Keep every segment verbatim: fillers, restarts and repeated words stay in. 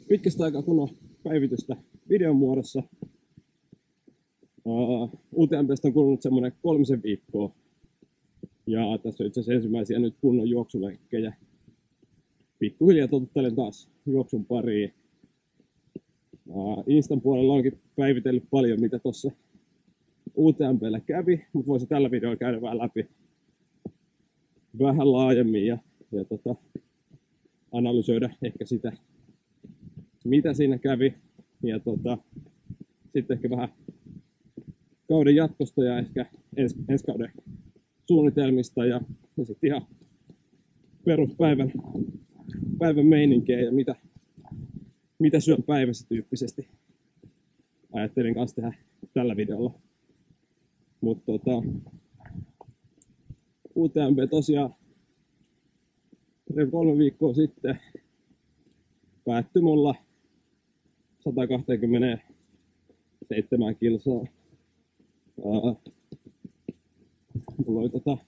pitkästä aikaa kunnon päivitystä videon muodossa. Uh, U T M P:stä on kulunut semmoinen kolmisen viikkoa. Ja tässä on itse asiassa ensimmäisiä nyt kunnon juoksulenkkejä. Pikkuhiljaa totuttelen taas juoksun pariin. Uh, Instan puolella onkin päivitellyt paljon, mitä tuossa U T M P:llä kävi, mutta voisin tällä videolla käydä vähän läpi vähän laajemmin ja, ja tota, analysoida ehkä sitä, mitä siinä kävi. Ja tota, sitten ehkä vähän kauden jatkosta ja ehkä ens, ensi kauden suunnitelmista ja, ja sitten ihan peruspäivän päivän meininkiä ja mitä, mitä syön päivässä tyyppisesti. Ajattelin kanssa tehdä tällä videolla. Mutta tota, U T M P tosiaan kolme viikkoa sitten päättyi mulla sata kaksikymmentäseitsemän kilsaa. Uh, mulla oli tota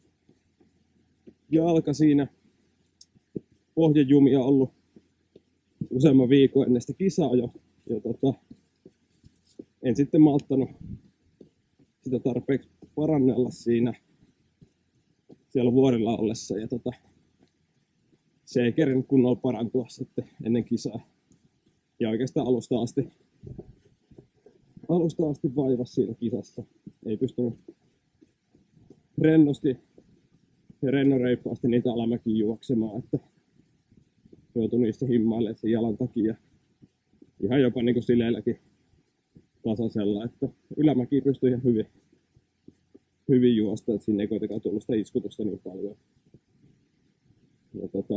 jalka siinä pohjajumia ollut useamman viikon ennen sitä kisaa jo. Ja tota, en sitten malttanut sitä tarpeeksi parannella siinä siellä vuorilla ollessa. Ja tota, se ei kerinyt kunnolla parantua sitten ennen kisaa. Ja oikeastaan alusta asti, alusta asti vaivasi siinä kisassa. Ei pystynyt rennosti ja rennoreippaasti niitä alamäkiä juoksemaan, että joutui niistä himmailemaan sen jalan takia. Ihan jopa niin kuin sileilläkin tasaisella, että ylämäki pystyi ihan hyvin, hyvin juosta, että siinä ei kuitenkaan tullut sitä iskutusta niin paljon. Ja tota,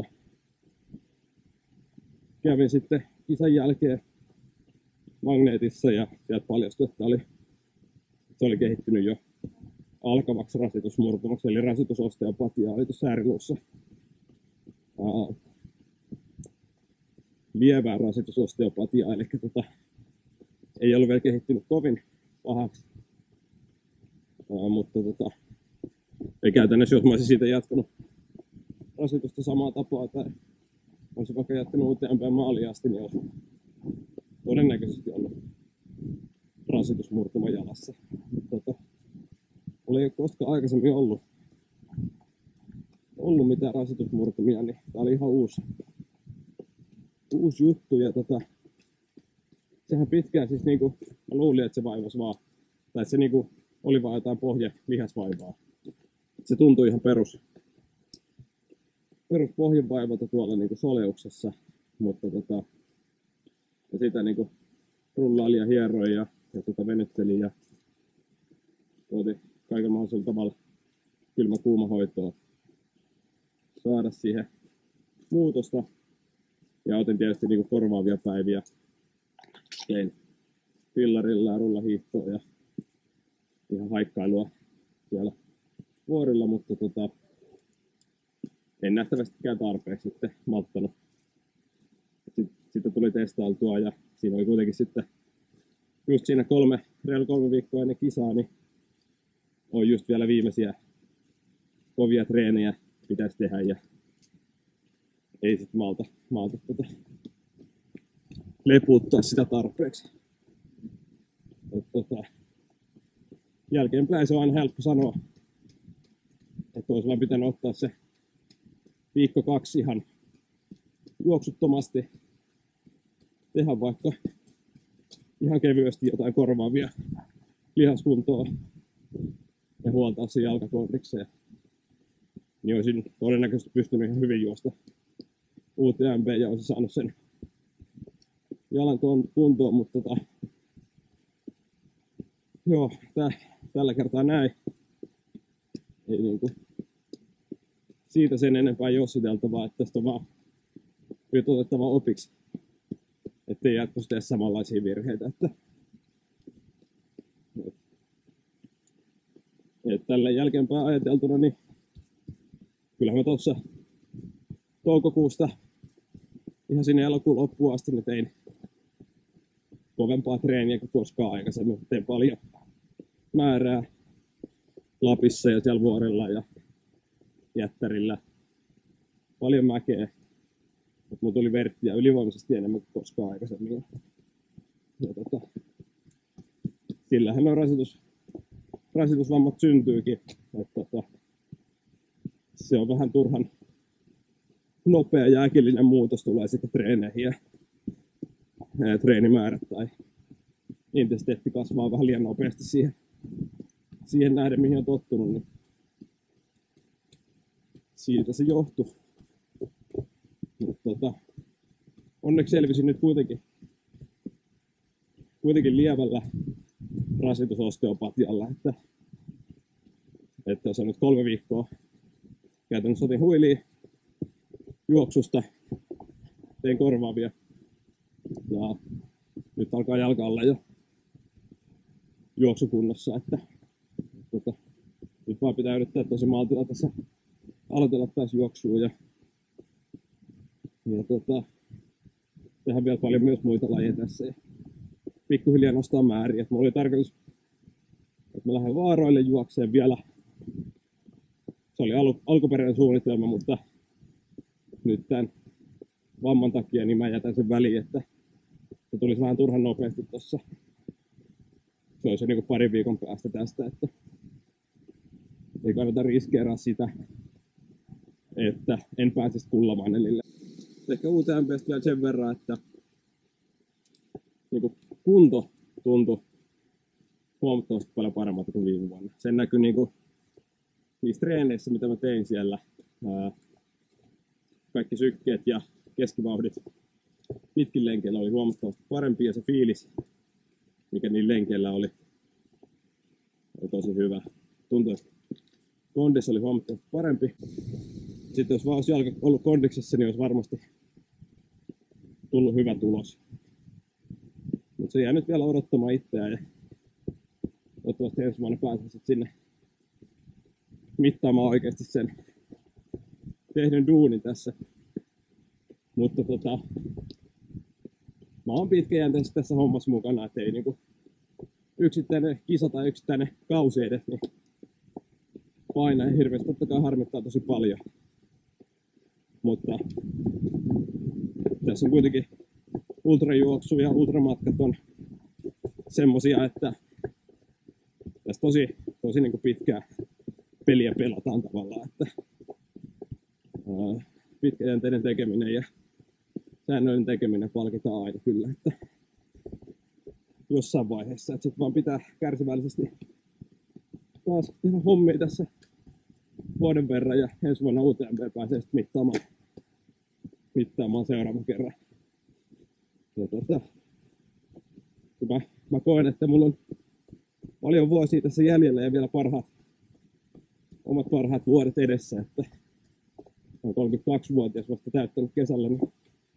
kävin sitten kisan jälkeen magneetissa ja sieltä paljastui, että oli, se oli kehittynyt jo alkavaksi rasitusmurtumaksi, eli rasitusosteopatia oli tuossa ääriluussa. Uh, lievää rasitusosteopatiaa, eli tota, ei ollut vielä kehittynyt kovin pahaksi. Uh, mutta tota, ei käytännössä, jos mä olisin siitä jatkanut rasitusta samaa tapaa tai olisin vaikka jättänyt U T M P:n maaliin asti, niin olisi todennäköisesti ollut rasitusmurtuma jalassa. Tota, mulla ei ole koskaan aikaisemmin ollut, ollut mitään rasitusmurtumia, niin tää oli ihan uusi, uusi juttu. Ja tota, sehän pitkään siis niinku, mä luulin, että se vaivasi vaan, tai se niinku oli vaan jotain pohjelihasvaivaa. Se tuntui ihan perus, perus pohjavaivalta tuolla niinku soleuksessa, mutta tota, ja sitä niinku rullaili ja hieroi ja, ja tota venytteli ja tuoti kaiken mahdollisella tavalla kylmä kuuma hoitoa saada siihen muutosta. Ja otin tietysti niinku korvaavia päiviä. Tein pillarilla ja rullahiihtoa ja ihan haikkailua siellä vuorilla, mutta tota, en nähtävästikään tarpeeksi sitten malttanut. Sitten, sitten tuli testailtua ja siinä oli kuitenkin sitten just siinä kolme, reilu kolme viikkoa ennen kisaa, niin on just vielä viimeisiä kovia treenejä pitäisi tehdä ja ei sitten malta, malta tota leputtaa sitä tarpeeksi. Et tota, jälkeenpäin se on aina helppo sanoa, että olisi vaan pitänyt ottaa se viikko kaksi ihan juoksuttomasti, tehdä vaikka ihan kevyesti jotain korvaavia lihaskuntoa ja huoltaa sen jalkakondikseen. Niin olisin todennäköisesti pystynyt ihan hyvin juosta U T M P ja olisin saanut sen jalan kuntoon, mutta tota, joo, tää, tällä kertaa näin. Ei niinku siitä sen enempää jossiteltavaa, että tästä on vaan nyt otettava opiksi, ettei jatkossa tee samanlaisia virheitä. Että, et, et tällä jälkeenpäin ajateltuna, niin kyllähän mä tuossa toukokuusta ihan sinne elokuun loppuun asti niin tein kovempaa treeniä kuin koskaan aikaisemmin. Tein paljon määrää Lapissa ja siellä vuorilla ja Jättärillä. Paljon mäkeä. Mutta mulla tuli verttiä ylivoimaisesti enemmän kuin koskaan aikaisemmin. Ja, ja tota, sillähän nuo rasitus, rasitusvammat syntyykin. Et, tota, se on vähän turhan nopea ja äkillinen muutos tulee sitten treeneihin ja ää, treenimäärät tai intensiteetti kasvaa vähän liian nopeasti siihen, siihen nähden, mihin on tottunut. Niin siitä se johtuu. Mut, tota, onneksi selvisin nyt kuitenkin, kuitenkin lievällä rasitusosteopatialla, että, että jos on nyt kolme viikkoa käytännössä otin huiliin juoksusta, tein korvaavia ja nyt alkaa jalka olla jo juoksukunnossa, että tota, nyt vaan pitää yrittää tosi maltilla tässä aloitella taas juoksua ja, ja tota, tehdään vielä paljon myös muita lajeja tässä ja pikkuhiljaa nostaa määriä. Et mulla oli tarkoitus, että mä lähden vaaroille juokseen vielä. Se oli al- alkuperäinen suunnitelma, mutta nyt tämän vamman takia niin mä jätän sen väliin, että se tulisi vähän turhan nopeasti tossa. Se olisi jo niin kuin parin viikon päästä tästä, että ei kannata riskeeraa sitä, että en pääsisi kullavanelille. Ehkä U T M P:stä vielä sen verran, että niin kuin kunto tuntui huomattavasti paljon paremmalta kuin viime vuonna. Sen näkyi niin kuin niissä treeneissä, mitä mä tein siellä. Ää, kaikki sykkeet ja keskivauhdit pitkin lenkeillä oli huomattavasti parempi ja se fiilis, mikä niillä lenkeillä oli, oli tosi hyvä. Tuntui, että kondissa oli huomattavasti parempi. Sitten jos vaan olisi jalka ollut kondiksessa, niin olisi varmasti tullut hyvä tulos. Mutta se jää nyt vielä odottamaan itseään ja toivottavasti ensi vuonna pääsen sitten sinne mittaamaan oikeasti sen tehdyn duunin tässä. Mutta tota, mä oon pitkäjänteisesti tässä hommassa mukana, että ei niinku yksittäinen kisa tai yksittäinen kausi edes niin paina hirveästi. Totta kai harmittaa tosi paljon. Mutta tässä on kuitenkin ultrajuoksu ja ultramatkat on semmosia, että tässä tosi, tosi niin kuin pitkää peliä pelataan tavallaan, että ää, pitkäjänteinen tekeminen ja säännöllinen tekeminen palkitaan aina kyllä, että jossain vaiheessa, että sitten vaan pitää kärsivällisesti taas tehdä hommia tässä vuoden verran ja ensi vuonna U T M P pääsee sitten mittaamaan, mittaamaan seuraavan kerran. Ja tota, mä, mä koen, että mulla on paljon vuosia tässä jäljellä ja vielä parhaat, omat parhaat vuodet edessä, että olen kolmekymmentäkaksivuotias vasta täyttänyt kesällä, niin,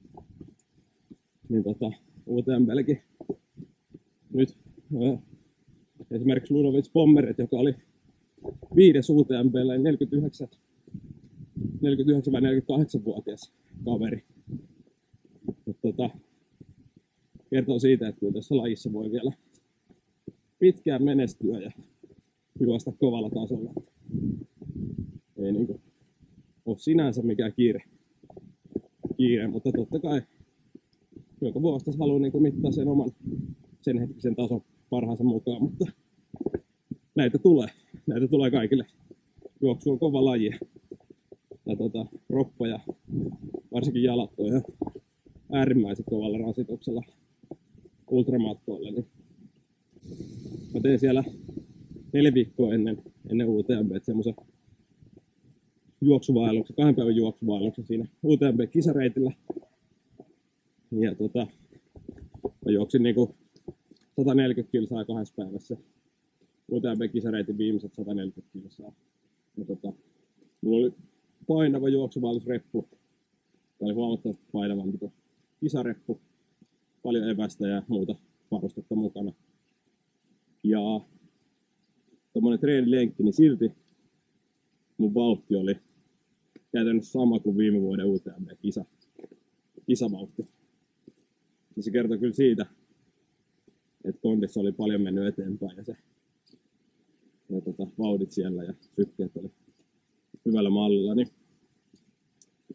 niin tota, U T M P:lläkin nyt ää, esimerkiksi Ludovic Pommeret, joka oli viides U T M P:llä, neljäkymmentäyhdeksän vai neljäkymmentäkahdeksanvuotias kaveri. Et, tota, kertoo siitä, että kyllä tässä lajissa voi vielä pitkään menestyä ja juosta kovalla tasolla. Ei niinku ole sinänsä mikään kiire, kiire mutta totta kai joka vuosi tässä haluaa niinku mittaa sen oman sen hetkisen tason parhaansa mukaan, mutta näitä tulee, näitä tulee kaikille. Juoksu on kova laji ja tota, roppa ja varsinkin jalat on ihan äärimmäisen kovalla rasituksella ultramatkoille. Niin mä tein siellä neljä viikkoa ennen, ennen U T M P:tä semmoisen juoksuvaelluksen, kahden päivän juoksuvaelluksen siinä U T M P-kisareitillä. Ja tota, mä juoksin niinku sata neljäkymmentä kilsaa kahdessa päivässä. U T M P-kisareitin viimeiset sata neljäkymmentä kilsaa. Ja tota, mulla oli painava juoksuvaellusreppu. Tämä oli huomattavasti painavampi kuin kisareppu. Paljon evästä ja muuta varustetta mukana. Ja tommonen treenilenkki, niin silti mun vauhti oli käytännössä sama kuin viime vuoden U T M P-kisa, kisavauhti. Ja se kertoo kyllä siitä, että kondissa oli paljon mennyt eteenpäin ja se ja tota, vauhdit siellä ja sykkeet oli hyvällä mallilla. Niin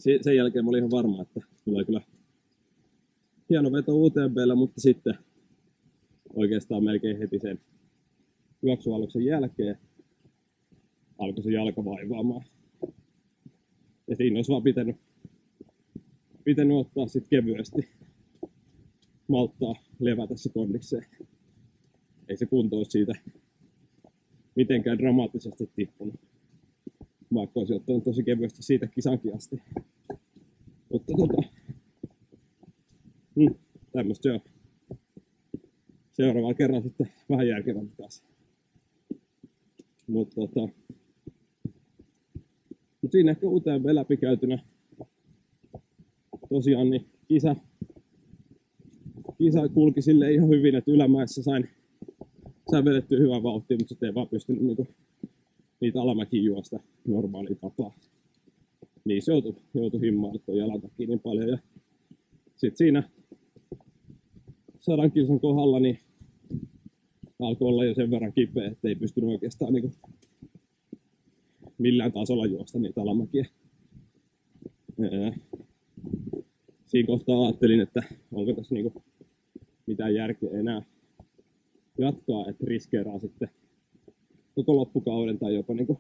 sen jälkeen mä olin ihan varma, että tulee kyllä hieno veto U T M B:llä, mutta sitten oikeastaan melkein heti sen juoksualuksen jälkeen alkoi se jalka vaivaamaan. Ja siinä olisi vaan pitänyt, pitänyt ottaa sit kevyesti, malttaa levätä se kondikseen. Ei se kunto olisi siitä mitenkään dramaattisesti tippunut, vaikka olisi ottanut tosi kevyesti siitä kisankin asti. Mutta tota, hmm, tämmöistä se on. Seuraavalla kerralla sitten vähän järkevämpi taas. Mutta tota, mut siinä ehkä U T M B läpikäytynä. Tosiaan niin kisa, kisa kulki sille ihan hyvin, että ylämäessä sain, sain vedettyä hyvää vauhtia, mutta sitten ei vaan pystynyt niinku niitä alamäkiä juosta normaaliin tapaan. Niin se joutui, joutui himmaan tuon jalan takia niin paljon. Ja sitten siinä sadan kilsan kohdalla niin alkoi olla jo sen verran kipeä, että ei pystynyt oikeastaan niinku millään tasolla juosta niitä alamäkiä. Ää, siinä kohtaa ajattelin, että onko tässä niinku mitään järkeä enää jatkaa, että riskeeraa sitten koko loppukauden tai jopa niinku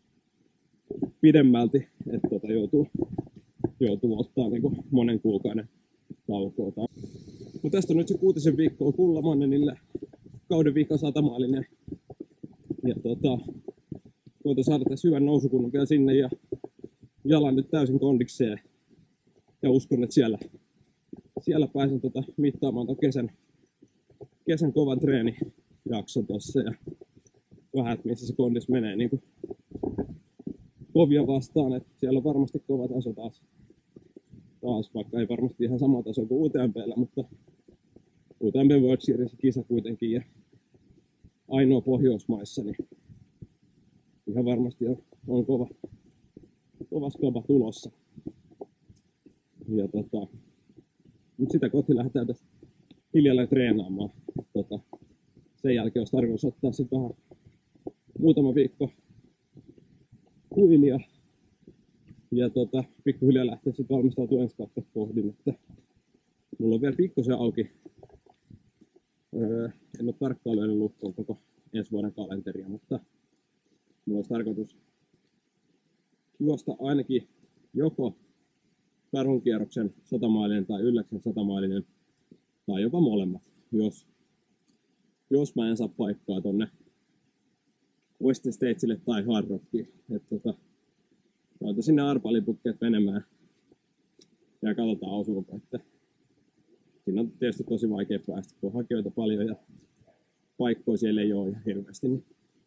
pidemmälti, että tota joutuu, joutuu ottaa niinku monen kuukauden taukoa. Mutta tästä on nyt se kuutisen viikkoa Kullamannenille, kauden viikko satamaalinen. Ja tota, koitan saada tässä hyvän nousukunnon vielä sinne ja jalan nyt täysin kondikseen. Ja uskon, että siellä, siellä pääsen tota mittaamaan ton kesän, kesän kovan treenijakson tossa. Ja vähän, että missä se kondis menee niin kuin kovia vastaan. Että siellä on varmasti kova taso taas, taas, vaikka ei varmasti ihan sama taso kuin U T M B:llä, mutta U T M B World Series kisa kuitenkin ja ainoa Pohjoismaissa, niin ihan varmasti on, on kova, kova skaba tulossa. Ja tota, mutta sitä kohti lähdetään tässä hiljalleen treenaamaan. Tota, sen jälkeen olisi tarkoitus ottaa sitten vähän muutama viikko huilia. Ja tota, pikkuhiljaa lähtee sitten valmistautua ensi kautta kohdin, että mulla on vielä pikkusen auki. Öö, en ole tarkkaan lyönyt lukkoon koko ensi vuoden kalenteria, mutta mulla olisi tarkoitus juosta ainakin joko Karhunkierroksen satamailinen tai Ylläksen satamailinen tai jopa molemmat, jos, jos mä en saa paikkaa tonne Western Statesille tai Hard Rockiin. Että tota, laitan sinne arpalipukkeet menemään ja katsotaan osuuko, että siinä on tietysti tosi vaikea päästä, kun on hakijoita paljon ja paikkoja siellä ei ole ihan hirveästi. Niin.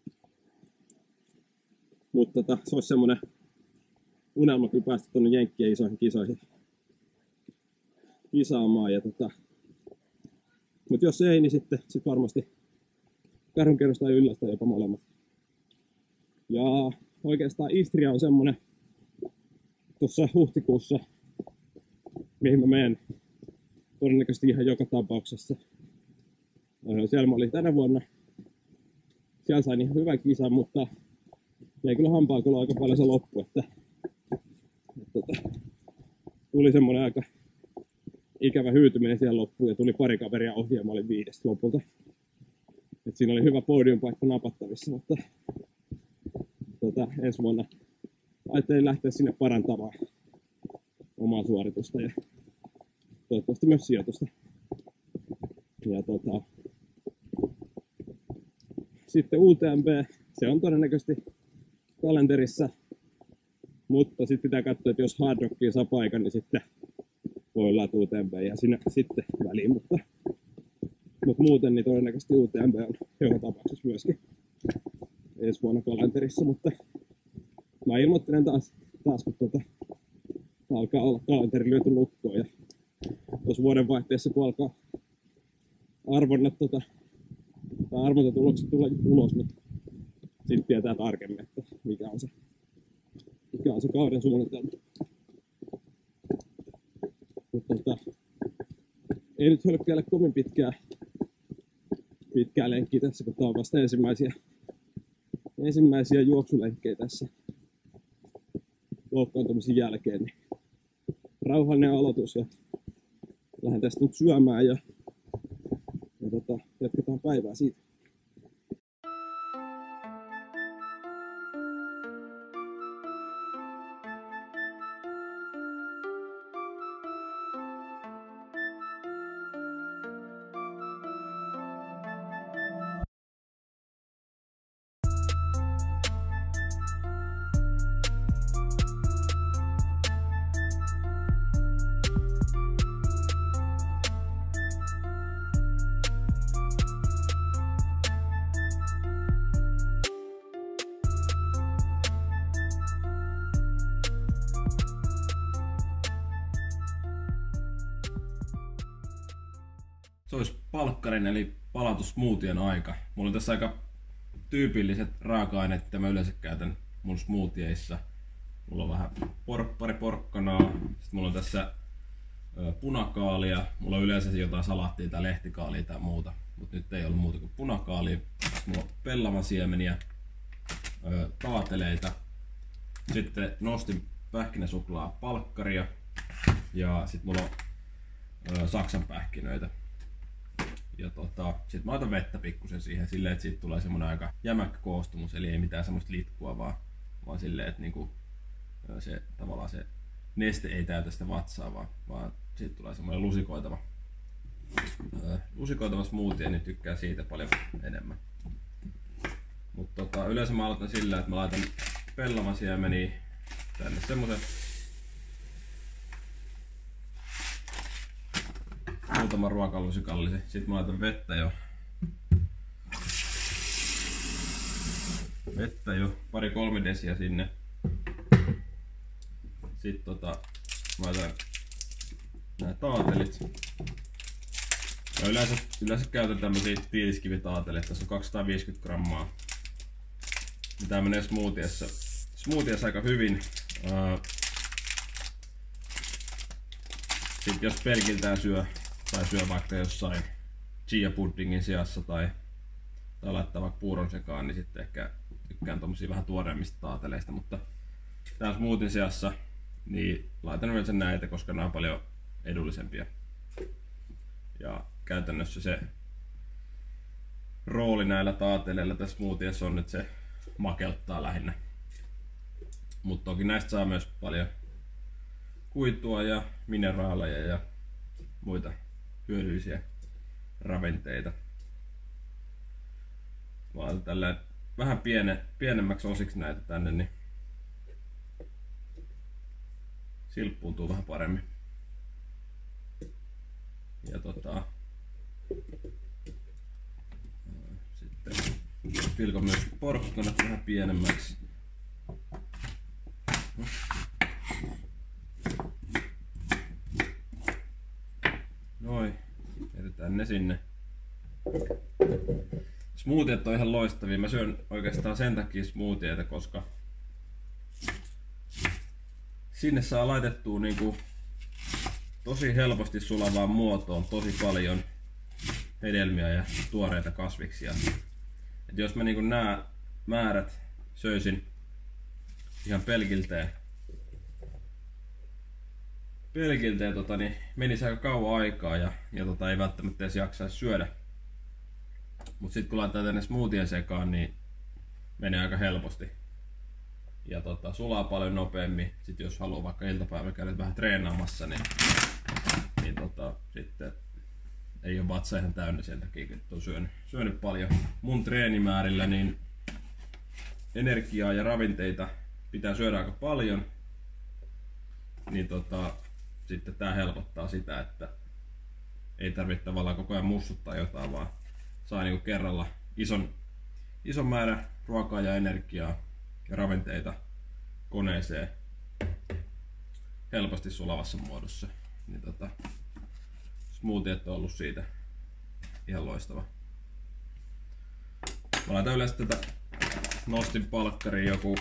Mutta tota, se olisi semmoinen unelma kyllä päästä tuonne Jenkkien isoihin kisoihin kisaamaan. Ja tota, mutta jos ei, niin sitten sit varmasti Karhunkierros tai Yllästä jopa molemmat. Ja oikeastaan Istria on semmoinen tuossa huhtikuussa, mihin mä menen todennäköisesti ihan joka tapauksessa. Siellä mä olin tänä vuonna. Siellä sain ihan hyvän kisan, mutta jäi kyllä hampaakolla aika paljon se loppu, että, että, että tuli semmoinen aika ikävä hyytyminen siellä loppuun ja tuli pari kaveria ohi ja mä olin viides lopulta. Et siinä oli hyvä podiumpaikka napattavissa, mutta tota, ensi vuonna ajattelin lähteä sinne parantamaan omaa suoritusta ja toivottavasti myös sijoitusta. Ja tota, sitten U T M B, se on todennäköisesti kalenterissa, mutta sitten pitää katsoa, että jos Hard Rockiin saa paikan, niin sitten voi olla, että U T M B ja sinne sitten väliin, mutta, mutta muuten niin todennäköisesti U T M B on joka tapauksessa myöskin ensi vuonna kalenterissa, mutta mä ilmoittelen taas, taas kun tuota, alkaa olla kalenteri lyöty lukkoon ja tuossa vuoden vaihteessa kun alkaa arvonnat tota, tai arvontatulokset tulee ulos, niin sitten tietää tarkemmin, että mikä on se, mikä on se kauden suunnitelma. Mutta tota, ei nyt hölkkäile kovin pitkää, pitkää lenkkiä tässä, kun tää on vasta ensimmäisiä, ensimmäisiä juoksulenkkejä tässä loukkaantumisen jälkeen. Niin rauhallinen aloitus ja lähden tästä nyt syömään ja, ja tota, jatketaan päivää siitä. Se olisi palkkarin eli palautussmoothien aika. Mulla on tässä aika tyypilliset raaka-aineet, mitä mä yleensä käytän mun smoothieissa. Mulla on vähän por, pari porkkanaa, sitten mulla on tässä ö, punakaalia, mulla on yleensä jotain salaattia tai lehtikaalia tai muuta, mutta nyt ei ollut muuta kuin punakaalia. Sitten mulla on pellavan siemeniä, ö, taateleita, sitten nostin pähkinäsuklaa palkkaria ja sitten mulla on ö, saksan pähkinöitä. Ja tota, sit mä otan vettä pikkusen siihen silleen, että siitä tulee semmonen aika jämäkkä koostumus, eli ei mitään semmoista litkua vaan, vaan silleen, että niinku se, tavallaan se neste ei täytä sitä vatsaa, vaan, vaan siitä tulee semmoinen lusikoitava, ää, lusikoitava smoothie, niin tykkään siitä paljon enemmän. Mutta tota, yleensä mä aloitan sillä, että mä laitan pellavan siemeniä tänne semmoisen muutaman ruokalusikallisen. Sitten mä laitan vettä jo. Vettä jo, pari kolme desiä sinne. Sitten tota, mä laitan nää taatelit. Mä yleensä, yleensä käytän tämmösiä tiiliskivitaateleita. Tässä on kaksisataaviisikymmentä grammaa. Tää menee smoothiessa, smoothiessa aika hyvin. Sitten jos pelkiltään syö, tai syö vaikka jossain chia puddingin sijassa tai, tai laittaa vaikka puuron sekaan, niin sitten ehkä tykkään tommosia vähän tuoreemmista taateleista, mutta tää smoothien sijassa niin laitan yleensä näitä, koska nämä on paljon edullisempia. Ja käytännössä se rooli näillä taateleilla tässä smoothiessa on, että se makeuttaa lähinnä. Mutta toki näistä saa myös paljon kuitua ja mineraaleja ja muita hyödyllisiä ravinteita. Mä laitan tällä vähän piene, pienemmäksi osiksi näitä tänne, niin silppuuntuu vähän paremmin. Ja tota, sitten pilkon myös porkkanat vähän pienemmäksi. Noin, jätetään ne sinne. Smoothiet on ihan loistavia. Mä syön oikeastaan sen takia smoothieita, koska sinne saa laitettua niinku tosi helposti sulavaan muotoon tosi paljon hedelmiä ja tuoreita kasviksia. Et jos mä niinku nää määrät söisin ihan pelkilteen, pelkilteen tota, niin menisi aika kauan aikaa ja, ja tota, ei välttämättä edes jaksaisi syödä. Mut sit kun laittaa tänne smoothien sekaan, niin menee aika helposti. Ja tota, sulaa paljon nopeammin. Sit jos haluaa vaikka iltapäivä käydä vähän treenaamassa, niin, niin tota, sitten ei ole vatsa ihan täynnä sen takia, että on syönyt, syönyt paljon. Mun treenimäärillä niin energiaa ja ravinteita pitää syödä aika paljon. Niin tota, sitten tää helpottaa sitä, että ei tarvitse tavallaan koko ajan mussuttaa jotain, vaan saa niinku kerralla ison, ison määrän ruokaa ja energiaa ja ravinteita koneeseen helposti sulavassa muodossa. Niin tota, smoothiet on ollut siitä ihan loistava. Mä laitan yleensä tätä, nostin palkkariin joku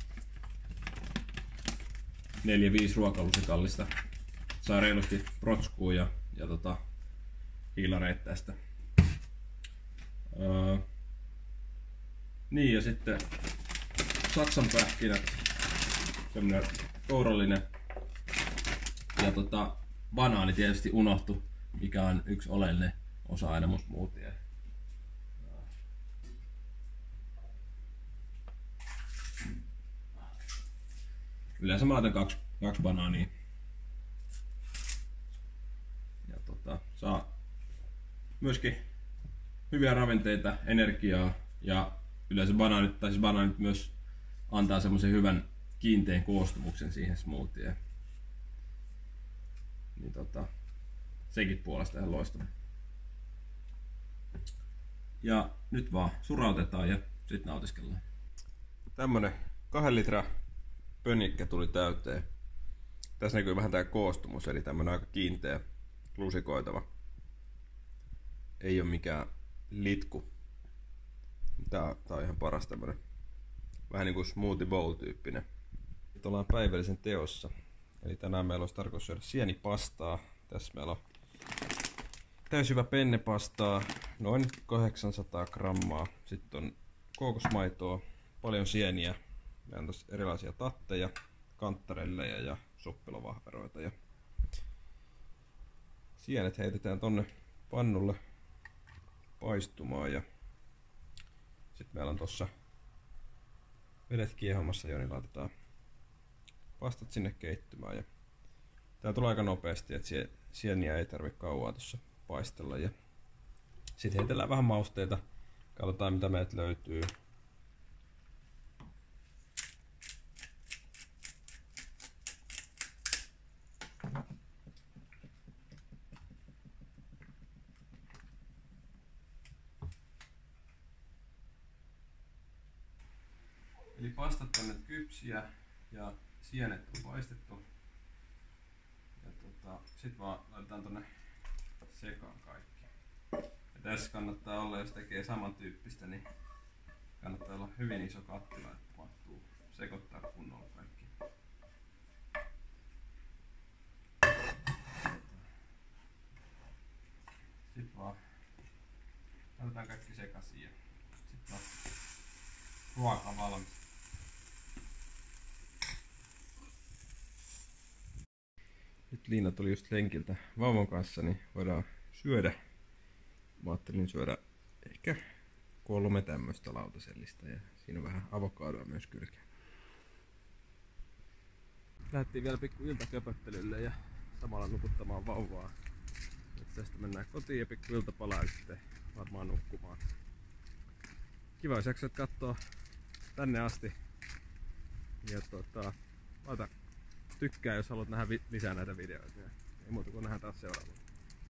neljä viisi ruokalusikallista. Saa reilusti protskuu ja, ja tota, hiilareita tästä. Öö, niin ja sitten saksan pähkinät, tämmönen kourallinen Ja tota, banaani tietysti unohtu, mikä on yksi oleellinen osa aina mun smoothie. Yleensä mä laitan kaksi, kaksi banaania. Ja tota, saa myöskin hyviä ravinteita, energiaa ja yleensä banaanit, tai siis banaanit myös antaa semmoisen hyvän kiinteän koostumuksen siihen smoothieen. Niin tota, sekin puolesta ihan loistava. Ja nyt vaan surautetaan ja sitten nautiskellaan. Tämmönen kahden litran pönnikkä tuli täyteen. Tässä näkyy vähän tää koostumus, eli tämmönen aika kiinteä, lusikoitava. Ei oo mikään litku. Tää, tää on ihan paras tämmönen. Vähän niinku smoothie bowl tyyppinen. Nyt ollaan päivällisen teossa. Eli tänään meillä olisi tarkoitus syödä sienipastaa. Tässä meillä on täysjyvä pennepastaa, noin kahdeksansataa grammaa. Sitten on kookosmaitoa, paljon sieniä. Meillä on tässä erilaisia tatteja, kantarelleja ja suppilovahveroita. Ja sienet heitetään tonne pannulle paistumaan. Ja sitten meillä on tossa vedet kiehomassa jo, niin laitetaan pastat sinne keittymään. Ja tää tulee aika nopeasti, että sieniä ei tarvitse kauaa tuossa paistella. Ja sitten heitellään vähän mausteita. Katsotaan mitä meiltä löytyy. Eli pastat on nyt kypsiä ja sienet on paistettu. Ja tota, sit vaan laitetaan tonne sekaan kaikki. Ja tässä kannattaa olla, jos tekee samantyyppistä, niin kannattaa olla hyvin iso kattila, että mahtuu sekoittaa kunnolla kaikki. Sitten vaan laitetaan kaikki sekaisin ja sitten vaan ruoka valmis. Nyt Liina tuli just lenkiltä vauvan kanssa, niin voidaan syödä. Mä ajattelin syödä ehkä kolme tämmöistä lautasellista ja siinä on vähän avokadoa myös kylkeen. Lähdettiin vielä pikku iltaköpöttelylle ja samalla nukuttamaan vauvaa. Nyt tästä mennään kotiin ja pikku iltapalaa ja sitten varmaan nukkumaan. Kiva jos jaksat katsoa tänne asti. Ja tota, laita tykkää jos haluat nähdä lisää näitä videoita. Ei muuta kuin nähdään taas seuraavalla.